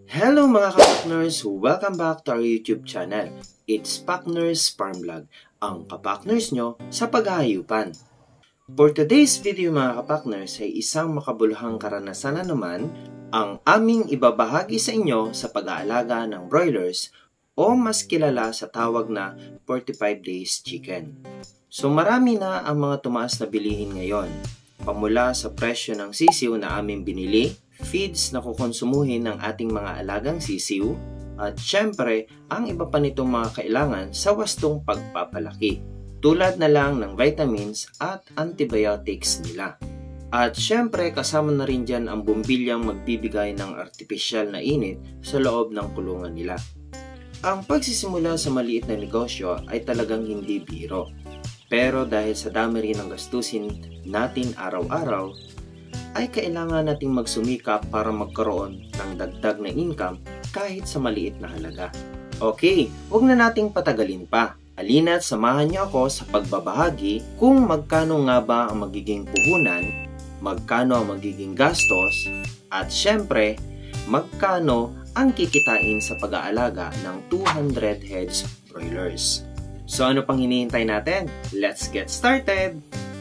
Hello mga kapakners! Welcome back to our YouTube channel. It's Pakners Farm Vlog, ang kapakners nyo sa paghahayupan. For today's video mga kapakners ay isang makabuluhang karanasan na naman ang aming ibabahagi sa inyo sa pag-aalaga ng broilers o mas kilala sa tawag na 45 days chicken. So marami na ang mga tumaas na bilihin ngayon, pamula sa presyo ng sisiw na aming binili, feeds na kukonsumuhin ng ating mga alagang sisiw, at syempre ang iba pa nitong mga kailangan sa wastong pagpapalaki, tulad na lang ng vitamins at antibiotics nila. At syempre kasama na rin dyan ang bumbilyang magbibigay ng artipisyal na init sa loob ng kulungan nila. Ang pagsisimula sa maliit na negosyo ay talagang hindi biro. Pero dahil sa dami rin ng gastusin natin araw-araw, ay kailangan nating magsumikap para magkaroon ng dagdag na income kahit sa maliit na halaga. Okay, huwag na nating patagalin pa. Halina't samahan niyo ako sa pagbabahagi kung magkano nga ba ang magiging puhunan, magkano ang magiging gastos, at syempre, magkano ang kikitain sa pag-aalaga ng 200 heads broilers. So ano pang hinihintay natin? Let's get started!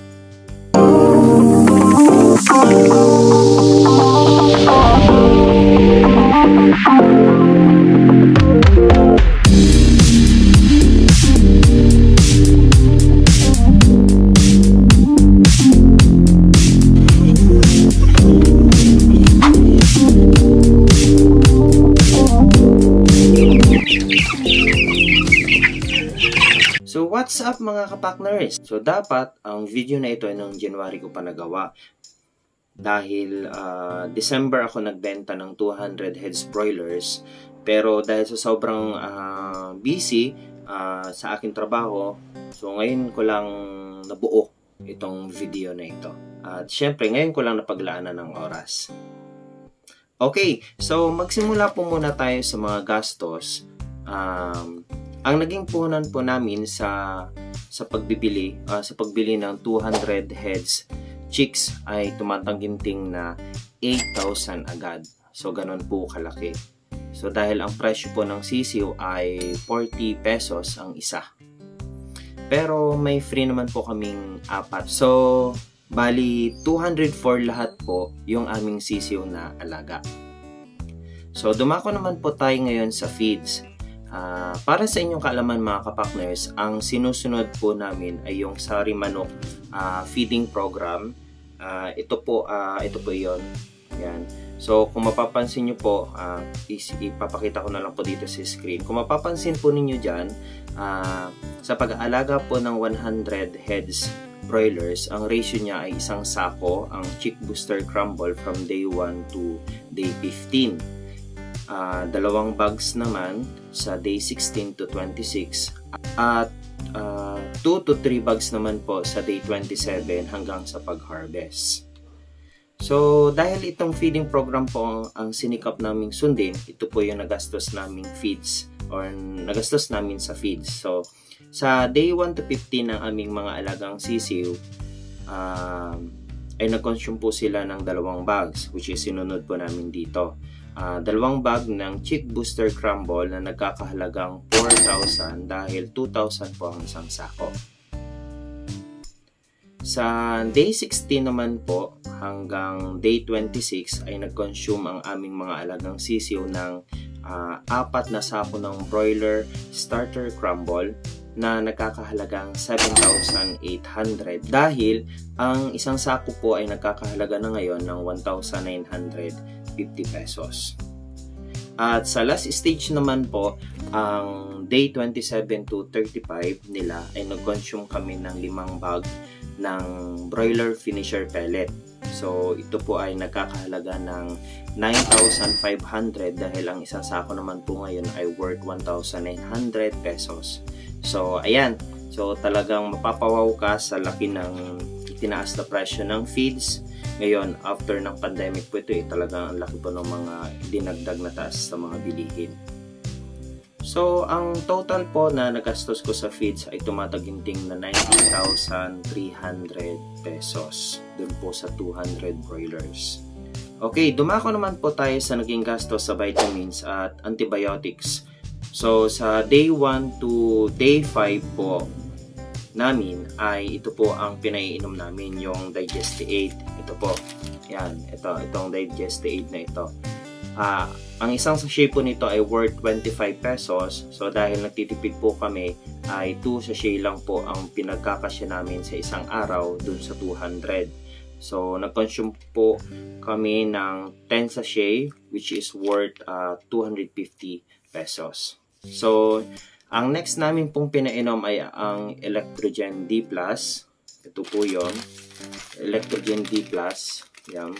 So what's up mga kapakners? So dapat ang video na ito ay noong January ko pa nagawa. Dahil December ako nagbenta ng 200 heads broilers. Pero dahil sa sobrang busy sa aking trabaho, so ngayon ko lang nabuo itong video na ito. At syempre ngayon ko lang napaglaanan ng oras. Okay, so magsimula po muna tayo sa mga gastos. Ang naging puhunan po namin sa pagbili ng 200 heads chicks ay tumatangginting na 8,000 agad. So ganun po kalaki. So dahil ang presyo po ng sisiw ay 40 pesos ang isa. Pero may free naman po kaming 4. So bali 204 lahat po yung aming sisiw na alaga. So dumako naman po tayo ngayon sa feeds. Para sa inyong kaalaman mga kapakners, ang sinusunod po namin ay yung Sari Manok feeding program. Ito po yon. Yan. So kung mapapansin nyo po, ipapakita ko na lang po dito sa screen. Kung mapapansin po ninyo dyan, sa pag-aalaga po ng 100 heads broilers, ang ratio niya ay isang sako ang Chick Booster Crumble from day 1 to day 15. 2 bags naman sa day 16 to 26 at 2 to 3 bags naman po sa day 27 hanggang sa pag-harvest. So dahil itong feeding program po ang sinikap naming sundin, ito po yung nagastos naming feeds or nagastos namin sa feeds. So sa day 1 to 15 ng aming mga alagang sisiw ay nag-consume po sila ng 2 bags, which is sinunod po namin dito. 2 bag ng Chick Booster Crumble na nagkakahalagang 4,000 dahil 2,000 po ang isang sako. Sa day 16 naman po hanggang day 26 ay nag-consume ang aming mga alagang sisiw ng 4 na sako ng broiler starter crumble na nagkakahalagang 7,800 dahil ang isang sako po ay nagkakahalaga na ngayon ng 1,950 pesos. At sa last stage naman po, ang day 27 to 35 nila ay nag-consume kami ng 5 bag ng broiler finisher pellet. So ito po ay nagkakahalaga ng 9,500 dahil ang isang sako naman po ngayon ay worth 1,900 pesos. So ayan, so talagang mapapawaw ka sa laki ng itinaas na presyo ng feeds. Ngayon, after ng pandemic po ito, talagang ang laki po ng mga dinagdag na taas sa mga bilihin. So, ang total po na nagastos ko sa feeds ay tumataginting na 90,300 pesos dun po sa 200 broilers. Okay, dumako naman po tayo sa naging gastos sa vitamins at antibiotics. So, sa day 1 to day 5 po namin ay ito po ang pinaiinom namin, yung Digest-8. Ito po. Yan, itong Digest-8 na ito. Ang isang sachet po nito ay worth 25 pesos. So, dahil nagtitipid po kami, ay 2 sachet lang po ang pinagkakasya namin sa isang araw dun sa 200. So, nag-consume po kami ng 10 sachet which is worth 250 pesos. So, ang next namin pong pinainom ay ang Electrogen D+. Ito po yun. Electrogen D+. Yan.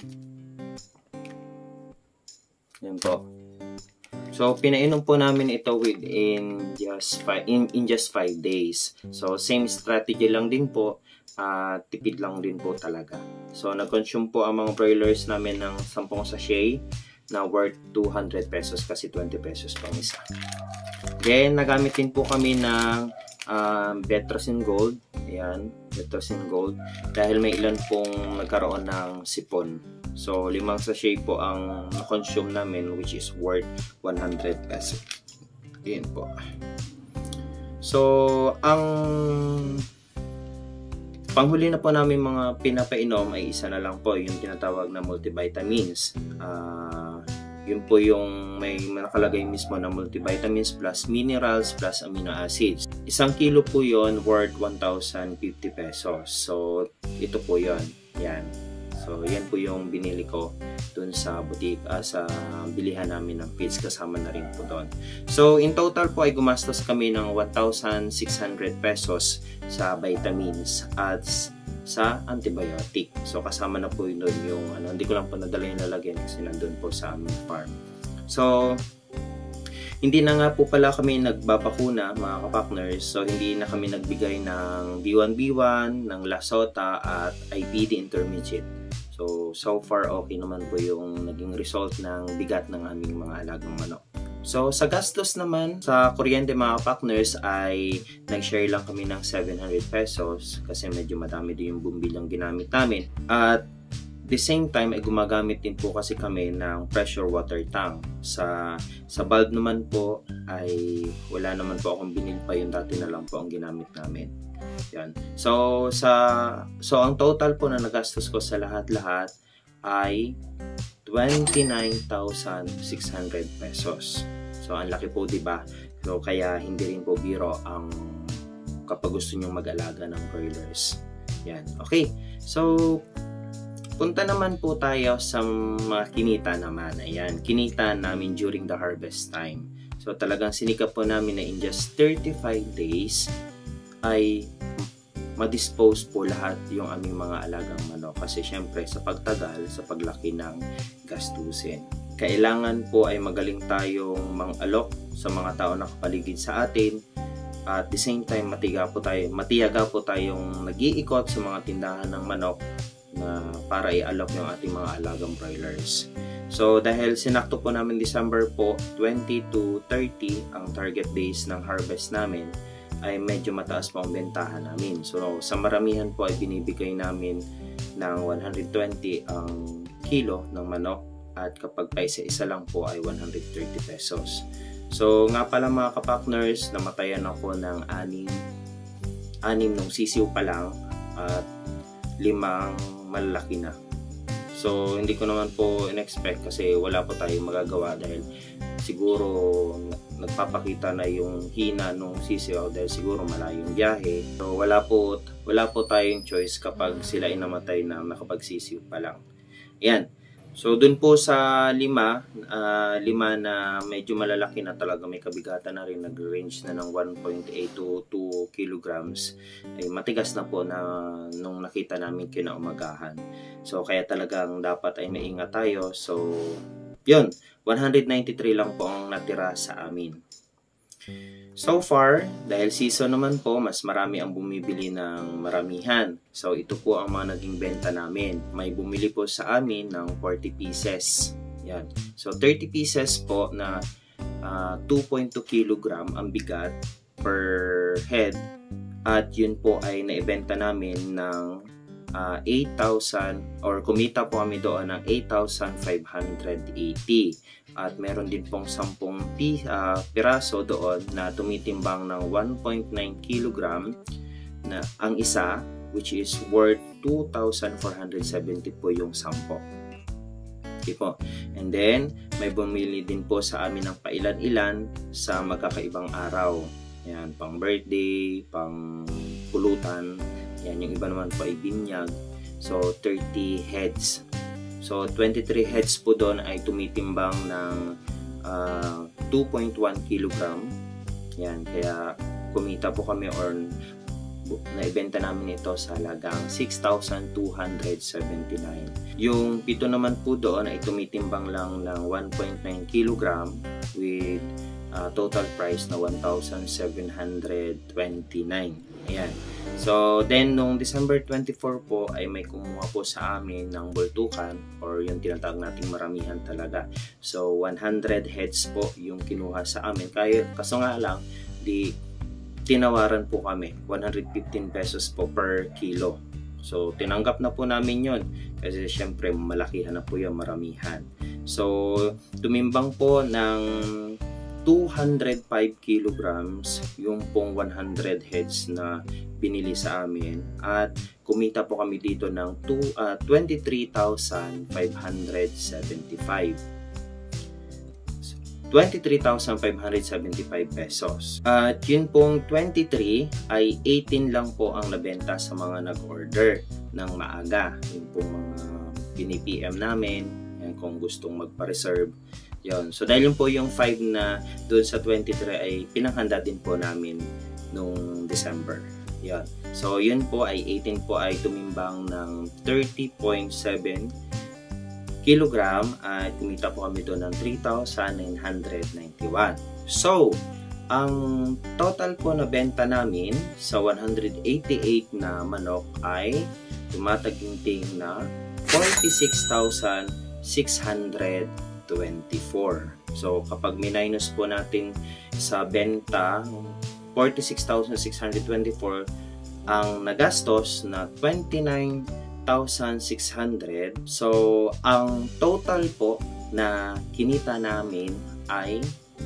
Yan po. So, pinainom po namin ito within just 5 days. So, same strategy lang din po. Tipid lang din po talaga. So, nag-consume po ang mga broilers namin ng 10 sachet na worth 200 pesos kasi 20 pesos pang isa. Then, nagamit din po kami ng Betrosyn Gold. Ayan, Betrosyn Gold. Dahil may ilan pong nagkaroon ng sipon. So, 5 sachet po ang na-consume namin which is worth 100 pesos. Ayan po. So, ang panghuli na po namin mga pinapainom ay isa na lang po, yung tinatawag na multivitamins. Yun po yung may nakalagay mismo na multivitamins plus minerals plus amino acids. 1 kilo po yun worth 1,050 pesos. So, ito po yun. Yan. So, yan po yung binili ko dun sa boutique, sa bilihan namin ng feeds, kasama na rin po doon. So, in total po ay gumastos kami ng 1,600 pesos sa vitamins at sa antibiotic. So, kasama na po yun yung hindi ko lang po nadala yung lalagyan kasi nandun po sa aming farm. So, hindi na nga po pala kami nagbabakuna mga kapartners. So, hindi na kami nagbigay ng B1B1, ng Lasota at IPD intermediate. So far okay naman po yung naging result ng bigat ng aming mga alagang manok. So, sa gastos naman, sa kuryente mga partners ay nag-share lang kami ng 700 pesos kasi medyo madami din yung bumbilang ginamit namin. At the same time ay gumagamit din po kasi kami ng pressure water tank. Sa bulb naman po ay wala naman po akong binili pa, yung dati na lang po ang ginamit namin. Yan. So ang total po na nagastos ko sa lahat-lahat ay 29,600 pesos. So, ang laki po, diba? So, kaya hindi rin po biro ang kapag gusto nyong mag-alaga ng broilers. Yan. Okay. So, punta naman po tayo sa mga kinita naman. Ayan. Kinita namin during the harvest time. So, talagang sinikap po namin na in just 35 days ay ma-dispose po lahat yung aming mga alagang manok. Kasi syempre, sa pagtagal, sa paglaki ng gastusin. Kailangan po ay magaling tayong mang-alok sa mga tao na kapaligid sa atin. At the same time, matiyaga po tayong nag-iikot sa mga tindahan ng manok na para i-alok yung ating mga alagang broilers. So, dahil sinakto po namin December po, 20 to 30 ang target days ng harvest namin, ay medyo mataas pa ang bentahan namin. So, sa maramihan po ay binibigay namin ng 120 ang kilo ng manok. At kapag pa isa-isa lang po ay 130 pesos. So, nga pala mga kapartners, namatayan ako ng 6 nung sisiw pa lang at 5 malalaki na. So, hindi ko naman po in-expect kasi wala po tayong magagawa dahil siguro nagpapakita na yung hina nung sisiw dahil siguro malayong biyahe. So, wala po tayong choice kapag sila ay namatay na nakapagsisiw pa lang. Ayan. So, dun po sa 5 na medyo malalaki na talaga, may kabigatan na rin, nag-range na ng 1.8 to 2 kilograms, ay matigas na po na nung nakita namin kinaumagahan. So, kaya talagang dapat ay maingat tayo. So, yun, 193 lang po ang natira sa amin. So far, dahil season naman po, mas marami ang bumibili ng maramihan. So, ito po ang mga naging benta namin. May bumili po sa amin ng 40 pieces. Yan. So, 30 pieces po na 2.2 kilogram ang bigat per head. At yun po ay naibenta namin ng 8,000 or kumita po kami doon ng 8,580. At meron din pong 10 piraso doon na tumitimbang ng 1.9 kg na ang isa, which is worth 2,470 po yung 10. Okay po. And then, may bumili din po sa amin ng pailan-ilan sa magkakaibang araw. Yan, pang birthday, pang pulutan. Yan, yung iba naman po ay binyag. So, 30 heads. So, 23 heads po doon ay tumitimbang ng 2.1 kg. Yan, kaya kumita po kami or naibenta namin ito sa halagang 6,279. Yung 7 naman po doon ay tumitimbang lang ng 1.9 kg with total price na 1,729. Ayan. So, then, nung December 24 po, ay may kumuha po sa amin ng bultukan or yung tinatawag nating maramihan talaga. So, 100 heads po yung kinuha sa amin. Kaso nga lang, tinawaran po kami. 115 pesos po per kilo. So, tinanggap na po namin yon kasi syempre malakihan na po yung maramihan. So, tumimbang po ng 205 kilograms yung pong 100 heads na binili sa amin at kumita po kami dito ng 23,575 pesos. At yun pong 23 ay 18 lang po ang nabenta sa mga nag-order ng maaga. Yun pong mga pini-PM namin yan, kung gustong magpa-reserve. Yun. So dahil yun po yung 5 na doon sa 23 ay pinanghanda din po namin nung December. Yun. So yun po ay 18 po ay tumimbang ng 30.7 kilogram at kumita po kami doon ng 3,991. So, ang total po na benta namin sa 188 na manok ay tumataginting na 46,624. So, kapag minus po natin sa benta, 46,624, ang nagastos na 29,600. So, ang total po na kinita namin ay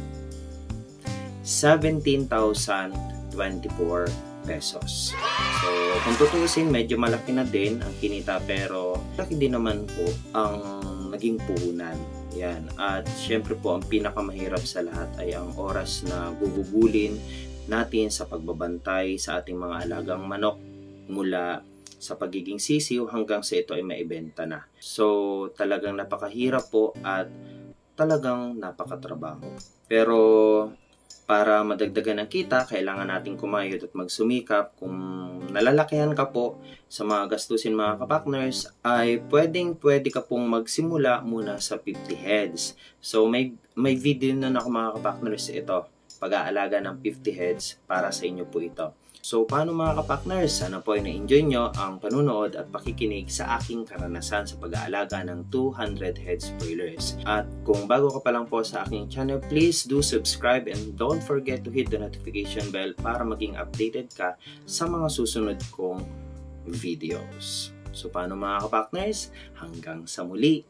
17,024 pesos. So, kung tutuusin, medyo malaki na din ang kinita pero laki din naman po ang naging puhunan. Yan. At syempre po, ang pinakamahirap sa lahat ay ang oras na gugugulin natin sa pagbabantay sa ating mga alagang manok mula sa pagiging sisiw hanggang sa ito ay maibenta na. So, talagang napakahirap po at talagang napakatrabaho. Pero, para madagdagan ng kita, kailangan nating kumayod at magsumikap. Kung nalalakihan ka po sa mga gastusin mga kapartners, ay pwede ka pong magsimula muna sa 50 heads. So, may video na ako mga kapartners ito. Pag-aalaga ng 50 heads para sa inyo po ito. So, paano mga kapartners? Sana po ay na-enjoy nyo ang panunood at pakikinig sa aking karanasan sa pag-aalaga ng 200 head spoilers. At kung bago ka pa lang po sa aking channel, please do subscribe and don't forget to hit the notification bell para maging updated ka sa mga susunod kong videos. So, paano mga kapartners? Hanggang sa muli!